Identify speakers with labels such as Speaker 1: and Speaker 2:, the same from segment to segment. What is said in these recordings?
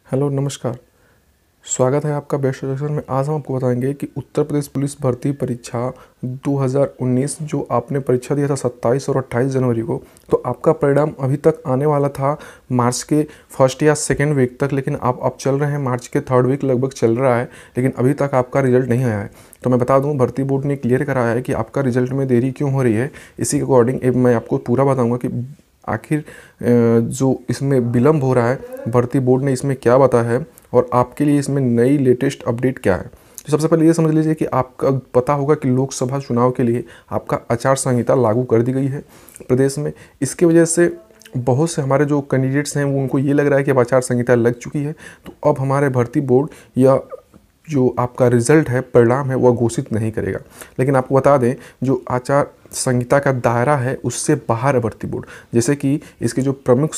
Speaker 1: Hello नमस्कार। स्वागत है आपका बेस्ट सेक्शन में। आज हम आपको बताएंगे कि उत्तर प्रदेश पुलिस भर्ती परीक्षा 2019 जो आपने परीक्षा दिया था 27 और 28 जनवरी को, तो आपका परिणाम अभी तक आने वाला था मार्च के फर्स्ट या सेकेंड वीक तक, लेकिन आप अब चल रहे हैं मार्च के थर्ड वीक लगभग चल रहा है, लेकिन अभी तक आपका रिजल्ट नहीं आया है। तो मैं बता दूं, भर्ती बोर्ड ने क्लियर कराया है कि आपका रिजल्ट में देरी क्यों हो रही है। इसी के अकॉर्डिंग मैं आपको पूरा बताऊँगा कि आखिर जो इसमें विलम्ब हो रहा है, भर्ती बोर्ड ने इसमें क्या बताया है और आपके लिए इसमें नई लेटेस्ट अपडेट क्या है। तो सबसे पहले ये समझ लीजिए कि आपका पता होगा कि लोकसभा चुनाव के लिए आपका आचार संहिता लागू कर दी गई है प्रदेश में। इसकी वजह से बहुत से हमारे जो कैंडिडेट्स हैं वो उनको ये लग रहा है कि अब आचार संहिता लग चुकी है, तो अब हमारे भर्ती बोर्ड या जो आपका रिज़ल्ट है, परिणाम है, वह घोषित नहीं करेगा। लेकिन आपको बता दें, जो आचार संहिता का दायरा है उससे बाहर है भर्ती बोर्ड। जैसे कि इसके जो प्रमुख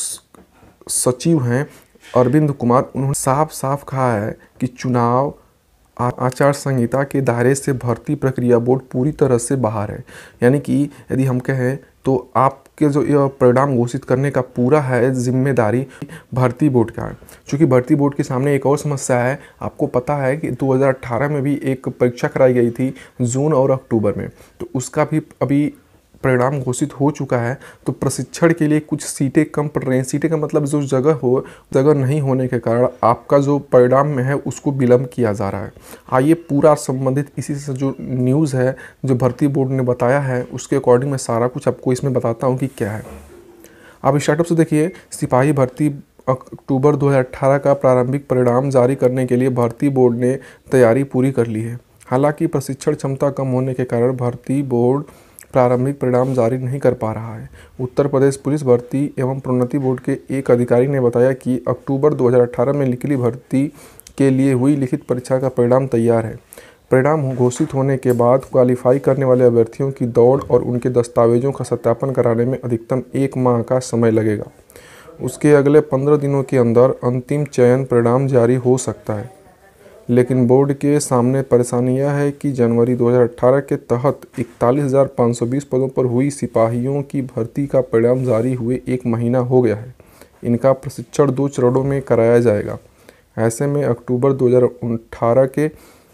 Speaker 1: सचिव हैं अरविंद कुमार, उन्होंने साफ साफ कहा है कि चुनाव आचार संहिता के दायरे से भर्ती प्रक्रिया बोर्ड पूरी तरह से बाहर है। यानी कि यदि हम कहें तो आपके जो यह परिणाम घोषित करने का पूरा है जिम्मेदारी भर्ती बोर्ड का है। क्योंकि भर्ती बोर्ड के सामने एक और समस्या है। आपको पता है कि 2018 में भी एक परीक्षा कराई गई थी जून और अक्टूबर में, तो उसका भी अभी परिणाम घोषित हो चुका है। तो प्रशिक्षण के लिए कुछ सीटें कम पड़ रही हैं। सीटें का मतलब जो जगह नहीं होने के कारण आपका जो परिणाम में है उसको विलम्ब किया जा रहा है। आइए पूरा संबंधित इसी से जो न्यूज़ है जो भर्ती बोर्ड ने बताया है उसके अकॉर्डिंग मैं सारा कुछ आपको इसमें बताता हूँ कि क्या है। आप स्टार्टअप से देखिए, सिपाही भर्ती अक्टूबर 2018 का प्रारंभिक परिणाम जारी करने के लिए भर्ती बोर्ड ने तैयारी पूरी कर ली है। हालांकि प्रशिक्षण क्षमता कम होने के कारण भर्ती बोर्ड प्रारंभिक परिणाम जारी नहीं कर पा रहा है। उत्तर प्रदेश पुलिस भर्ती एवं प्रोन्नति बोर्ड के एक अधिकारी ने बताया कि अक्टूबर 2018 में निकली भर्ती के लिए हुई लिखित परीक्षा का परिणाम तैयार है। परिणाम घोषित होने के बाद क्वालिफाई करने वाले अभ्यर्थियों की दौड़ और उनके दस्तावेजों का सत्यापन कराने में अधिकतम 1 माह का समय लगेगा। उसके अगले 15 दिनों के अंदर अंतिम चयन परिणाम जारी हो सकता है। लेकिन बोर्ड के सामने परेशानी यह है कि जनवरी 2018 के तहत 41,520 पदों पर हुई सिपाहियों की भर्ती का परिणाम जारी हुए 1 महीना हो गया है। इनका प्रशिक्षण 2 चरणों में कराया जाएगा। ऐसे में अक्टूबर 2018 के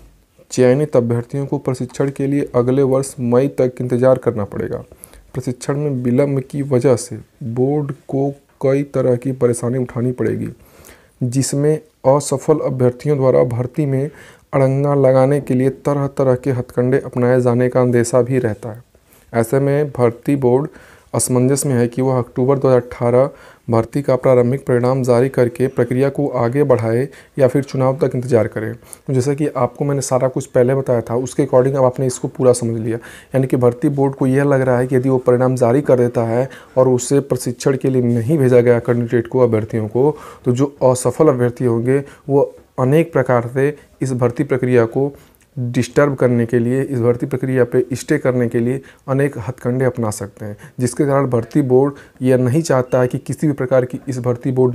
Speaker 1: चयनित अभ्यर्थियों को प्रशिक्षण के लिए अगले वर्ष मई तक इंतजार करना पड़ेगा। प्रशिक्षण में विलम्ब की वजह से बोर्ड को कई तरह की परेशानी उठानी पड़ेगी, जिसमें असफल अभ्यर्थियों द्वारा भर्ती में अड़ंगा लगाने के लिए तरह तरह के हथकंडे अपनाए जाने का अंदेशा भी रहता है। ऐसे में भर्ती बोर्ड असमंजस में है कि वह अक्टूबर 2018 भर्ती का प्रारंभिक परिणाम जारी करके प्रक्रिया को आगे बढ़ाए या फिर चुनाव तक इंतजार करे। तो जैसे कि आपको मैंने सारा कुछ पहले बताया था, उसके अकॉर्डिंग अब आपने इसको पूरा समझ लिया। यानी कि भर्ती बोर्ड को यह लग रहा है कि यदि वो परिणाम जारी कर देता है और उसे प्रशिक्षण के लिए नहीं भेजा गया कैंडिडेट को, अभ्यर्थियों को, तो जो असफल अभ्यर्थी होंगे वो अनेक प्रकार से इस भर्ती प्रक्रिया को डिस्टर्ब करने के लिए, इस भर्ती प्रक्रिया पे स्टे करने के लिए अनेक हथकंडे अपना सकते हैं, जिसके कारण भर्ती बोर्ड यह नहीं चाहता है कि किसी भी प्रकार की इस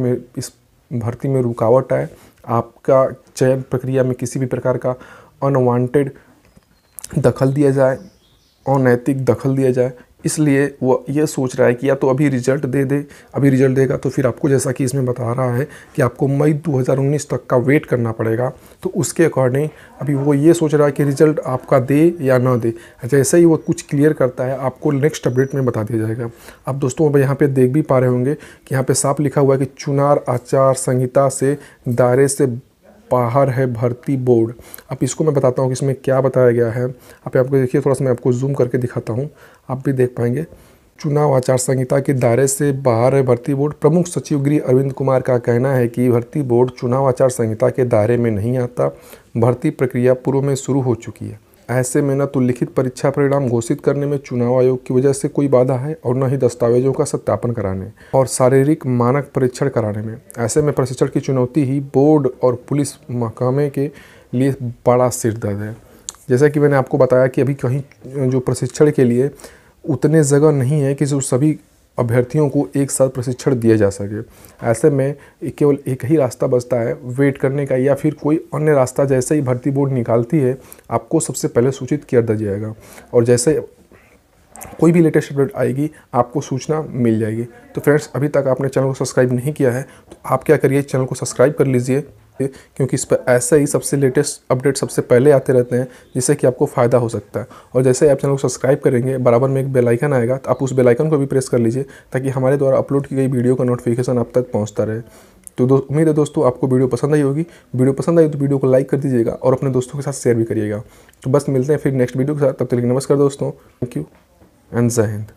Speaker 1: भर्ती में रुकावट आए, आपका चयन प्रक्रिया में किसी भी प्रकार का अनवांटेड दखल दिया जाए, अनैतिक दखल दिया जाए। इसलिए वो ये सोच रहा है कि या तो अभी रिजल्ट दे दे, अभी रिजल्ट देगा तो फिर आपको, जैसा कि इसमें बता रहा है कि आपको मई 2019 तक का वेट करना पड़ेगा। तो उसके अकॉर्डिंग अभी वो ये सोच रहा है कि रिजल्ट आपका दे या ना दे। जैसे ही वो कुछ क्लियर करता है आपको नेक्स्ट अपडेट में बता दिया जाएगा। अब दोस्तों अब यहाँ पे देख भी पा रहे होंगे कि यहाँ पे साफ लिखा हुआ है कि चुनाव आचार संहिता से दायरे से बाहर है भर्ती बोर्ड। अब इसको मैं बताता हूँ कि इसमें क्या बताया गया है। आप आपको देखिए, थोड़ा सा मैं आपको जूम करके दिखाता हूँ, आप भी देख पाएंगे। चुनाव आचार संहिता के दायरे से बाहर है भर्ती बोर्ड। प्रमुख सचिव गृह अरविंद कुमार का कहना है कि भर्ती बोर्ड चुनाव आचार संहिता के दायरे में नहीं आता। भर्ती प्रक्रिया पूर्व में शुरू हो चुकी है। ऐसे में न तो लिखित परीक्षा परिणाम घोषित करने में चुनाव आयोग की वजह से कोई बाधा है और न ही दस्तावेजों का सत्यापन कराने और शारीरिक मानक परीक्षण कराने में। ऐसे में प्रशिक्षण की चुनौती ही बोर्ड और पुलिस महकमे के लिए बड़ा सिरदर्द है। जैसा कि मैंने आपको बताया कि अभी कहीं जो प्रशिक्षण के लिए उतने जगह नहीं है कि जो सभी अभ्यर्थियों को एक साथ प्रशिक्षण दिया जा सके। ऐसे में केवल एक ही रास्ता बचता है वेट करने का, या फिर कोई अन्य रास्ता जैसे ही भर्ती बोर्ड निकालती है आपको सबसे पहले सूचित किया जाएगा। और जैसे कोई भी लेटेस्ट अपडेट आएगी आपको सूचना मिल जाएगी। तो फ्रेंड्स, अभी तक आपने चैनल को सब्सक्राइब नहीं किया है तो आप क्या करिए, चैनल को सब्सक्राइब कर लीजिए, क्योंकि इस पर ऐसा ही सबसे लेटेस्ट अपडेट सबसे पहले आते रहते हैं, जिससे कि आपको फ़ायदा हो सकता है। और जैसे ही आप चैनल को सब्सक्राइब करेंगे, बराबर में एक बेल आइकन आएगा, तो आप उस बेल आइकन को भी प्रेस कर लीजिए, ताकि हमारे द्वारा अपलोड की गई वीडियो का नोटिफिकेशन आप तक पहुँचता रहे। तो उम्मीद है दोस्तों आपको वीडियो पसंद आई होगी। वीडियो पसंद आई तो वीडियो को लाइक कर दीजिएगा और अपने दोस्तों के साथ शेयर भी करिएगा। तो बस मिलते हैं फिर नेक्स्ट वीडियो के साथ, तब तक के लिए नमस्कार दोस्तों, थैंक यू एंड जय हिंद।